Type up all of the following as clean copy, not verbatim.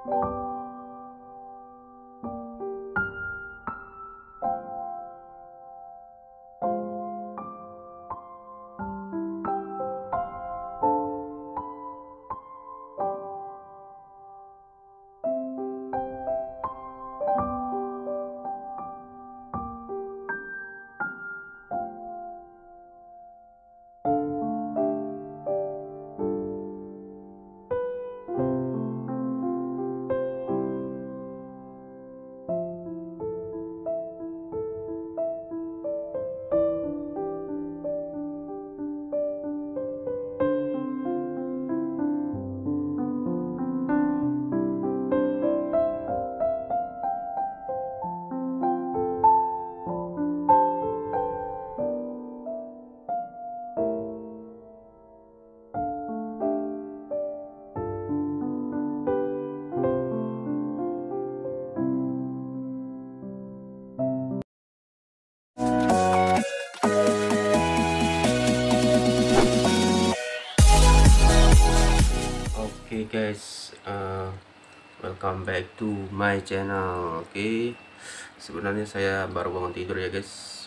Oke guys, welcome back to my channel. Oke, sebenarnya saya baru bangun tidur ya guys.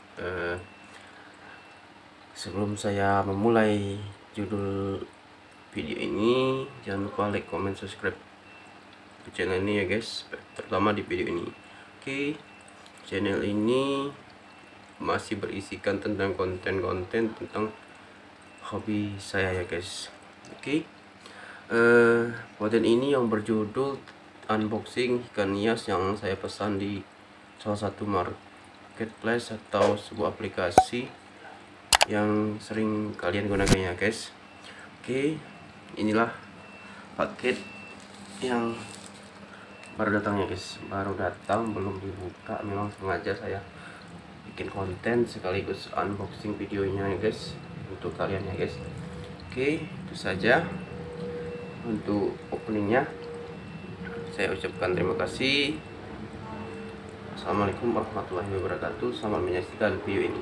Sebelum saya memulai judul video ini, jangan lupa like, comment, subscribe ke channel ini ya guys, terutama di video ini. Oke, channel ini masih berisikan tentang konten-konten tentang hobi saya ya guys. Oke, konten ini yang berjudul unboxing ikan hias yang saya pesan di salah satu marketplace atau sebuah aplikasi yang sering kalian gunakan ya guys. Oke, inilah paket yang baru datang ya guys, baru datang, belum dibuka. Memang sengaja saya bikin konten sekaligus unboxing videonya ya guys untuk kalian ya guys. Oke, itu saja untuk openingnya. Saya ucapkan terima kasih. Assalamualaikum warahmatullahi wabarakatuh. Selamat menyaksikan video ini.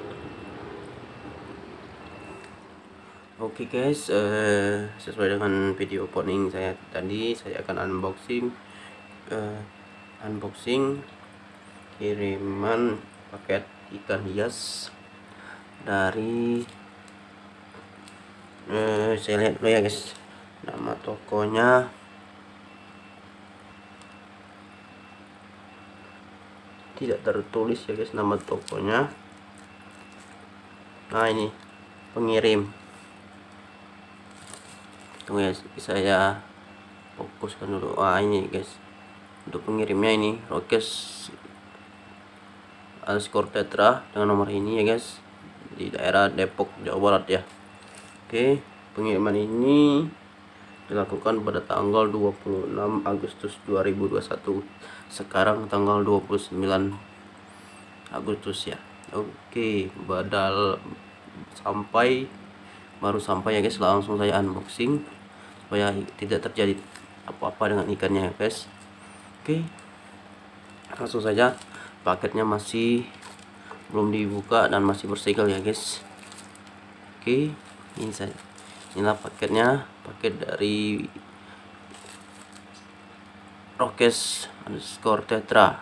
Oke guys, sesuai dengan video opening saya tadi, saya akan unboxing kiriman paket ikan hias dari saya lihat dulu ya guys, nama tokonya tidak tertulis ya guys, nama tokonya. Nah, ini pengirim. Tunggu ya, saya fokuskan dulu. Wah, ini guys, untuk pengirimnya ini Rokes underscore tetra dengan nomor ini ya guys, di daerah Depok, Jawa Barat ya. Oke, pengiriman ini dilakukan pada tanggal 26 Agustus 2021. Sekarang tanggal 29 Agustus ya. Oke, baru sampai ya guys, langsung saya unboxing supaya tidak terjadi apa-apa dengan ikannya ya guys. Oke, langsung saja. Paketnya masih belum dibuka dan masih bersegel ya guys. Oke, inilah paketnya, paket dari Rokes underscore tetra,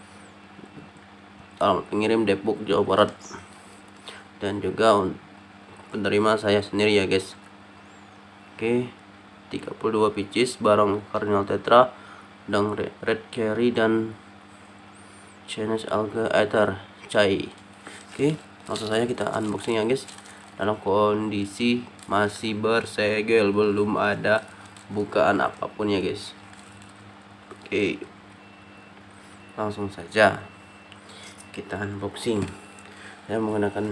alamat pengirim Depok, Jawa Barat, dan juga penerima saya sendiri ya guys. Oke, 32 pieces barang Cardinal tetra dan red cherry dan Chinese alga ether chai. Oke, langsung saja kita unboxing ya guys. Dalam kondisi masih bersegel, belum ada bukaan apapun ya guys. Oke, langsung saja kita unboxing. Saya menggunakan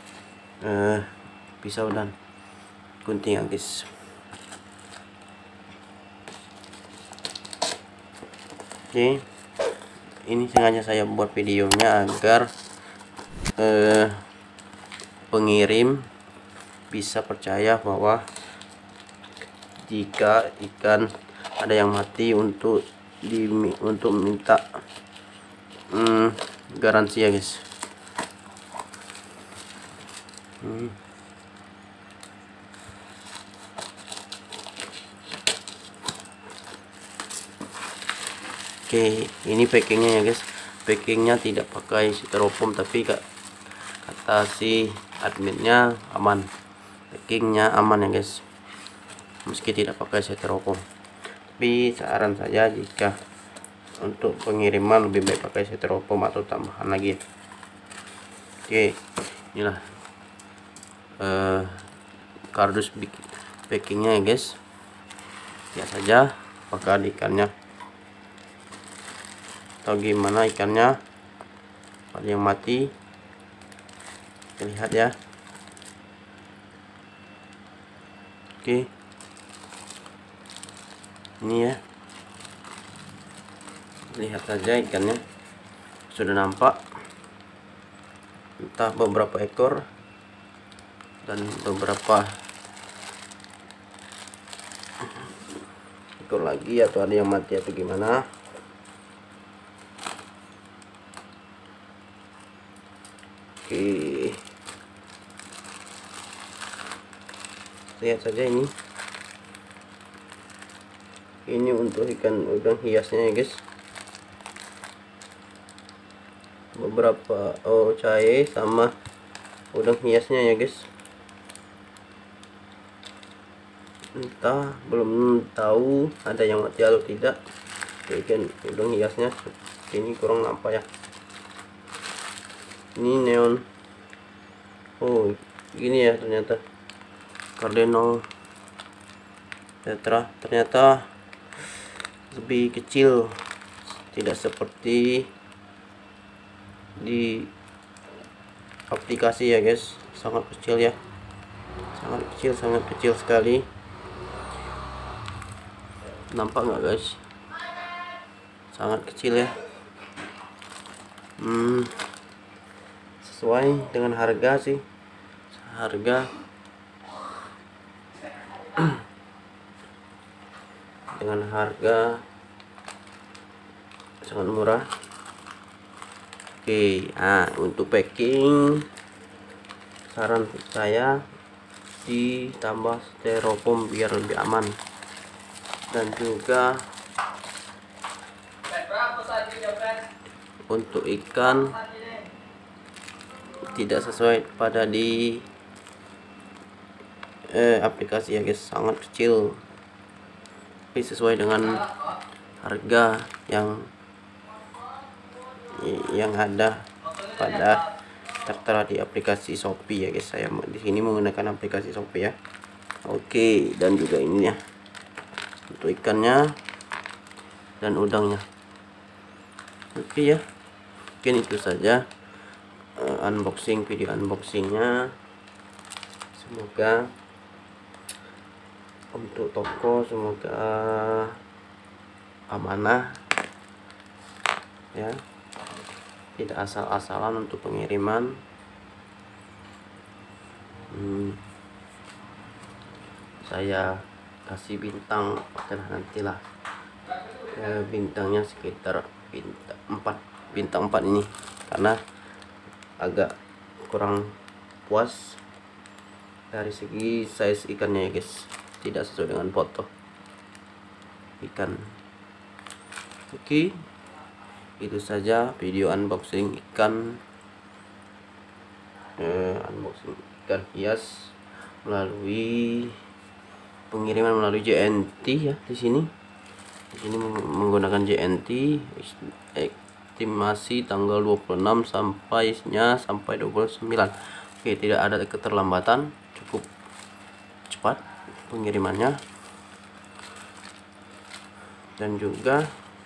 pisau dan gunting ya guys. Oke, ini sengaja saya buat videonya agar pengirim bisa percaya bahwa jika ikan ada yang mati untuk minta garansi ya guys. Oke, ini packingnya ya guys. Packingnya tidak pakai styrofoam, tapi kata si adminnya aman, packingnya aman ya guys, meski tidak pakai styrofoam. Tapi saran saya, jika untuk pengiriman lebih baik pakai styrofoam atau tambahan lagi. Oke, inilah kardus packingnya ya guys. Lihat saja apakah ada ikannya atau gimana ikannya, ada yang mati. Kita lihat ya. Oke, ini ya, lihat saja ikannya sudah nampak, entah beberapa ekor dan beberapa ekor lagi, atau ada yang mati atau gimana. Oke, lihat saja ini untuk ikan udang hiasnya ya guys. Beberapa cair sama udang hiasnya ya guys. Entah, belum tahu ada yang mati atau tidak. Ikan udang hiasnya ini kurang nampak ya. Ini neon, oh gini ya, ternyata cardinal tetra ternyata lebih kecil, tidak seperti di aplikasi ya guys. Sangat kecil ya, sangat kecil sekali. Nampak nggak guys, sangat kecil ya. Sesuai dengan harga sih, dengan harga sangat murah. Oke, nah untuk packing saran saya ditambah styrofoam biar lebih aman, dan juga untuk ikan tidak sesuai pada di aplikasi ya guys, sangat kecil, tapi sesuai dengan harga yang ada pada tertera di aplikasi Shopee ya guys. Saya di sini menggunakan aplikasi Shopee ya. Oke, dan juga ini ya untuk ikannya dan udangnya. Oke ya, mungkin itu saja video unboxingnya. Semoga untuk toko semoga amanah ya, tidak asal-asalan untuk pengiriman. Saya kasih bintang, nantilah bintangnya sekitar bintang 4 ini, karena agak kurang puas dari segi size ikannya ya guys, tidak sesuai dengan foto ikan. Oke, itu saja video unboxing ikan hias melalui pengiriman melalui JNT ya. Di sini menggunakan JNT, estimasi tanggal 26 sampai 29. Oke, tidak ada keterlambatan, cukup cepat pengirimannya. Dan juga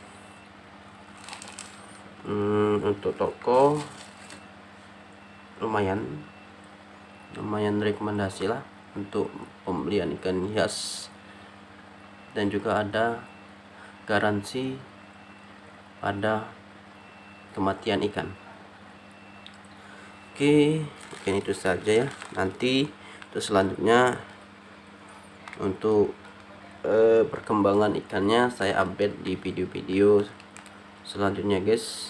untuk toko lumayan rekomendasi lah untuk pembelian ikan hias, dan juga ada garansi pada kematian ikan. Oke, mungkin itu saja ya. Nanti terus selanjutnya untuk perkembangan ikannya saya update di video-video selanjutnya guys.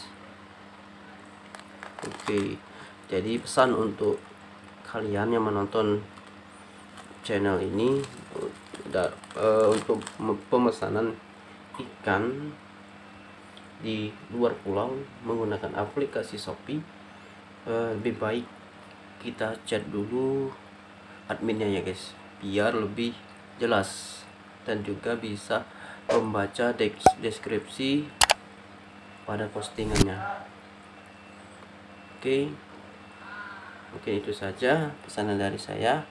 Oke, jadi pesan untuk kalian yang menonton channel ini, untuk pemesanan ikan di luar pulau menggunakan aplikasi Shopee, lebih baik kita chat dulu adminnya ya guys, biar lebih jelas dan juga bisa membaca deskripsi pada postingannya. Oke, mungkin itu saja pesanan dari saya.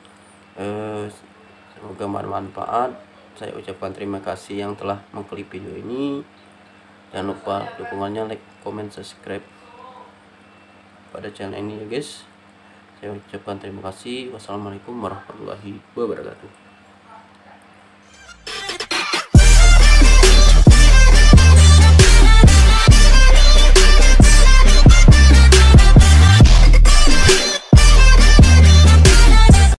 Semoga bermanfaat. Saya ucapkan terima kasih yang telah mengklik video ini. Jangan lupa dukungannya, like, comment, subscribe pada channel ini ya guys. Saya ucapkan terima kasih. Wassalamualaikum warahmatullahi wabarakatuh.